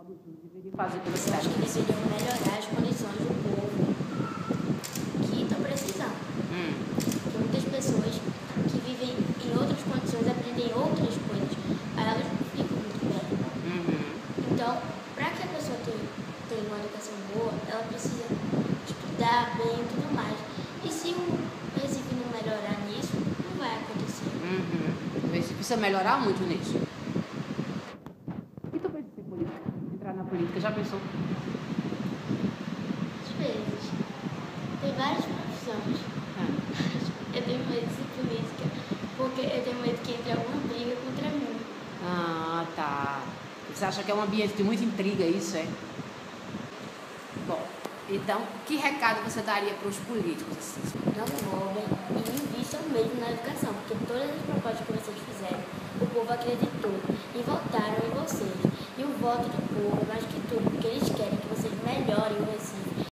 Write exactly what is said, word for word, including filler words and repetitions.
políticos deveriam fazer pela Eu cidade? acho que deveriam melhorar as condições do povo que estão precisando. Hum. Porque muitas pessoas que vivem em outras condições aprendem outras coisas, aí elas não ficam muito bem. Uhum. Então, para que a pessoa tenha, tenha uma educação boa, ela precisa estudar bem e tudo mais. E se o Recife não melhorar nisso, não vai acontecer. Uhum. O Recife precisa melhorar muito nisso. E tu pensa em política? Entrar na política, já pensou? Às vezes, tem várias profissões. Ah. Eu tenho medo de ser política, porque eu tenho medo que entre alguma briga contra mim. Ah, tá. Você acha que é um ambiente de muita intriga, isso é? Bom, então, que recado você daria para os políticos? Assim? Não roubem e invistam mesmo na educação, porque todas as propostas que vocês fizeram, o povo acreditou e votaram em vocês. E o voto do povo, mais que tudo, porque eles querem que vocês melhorem o Recife.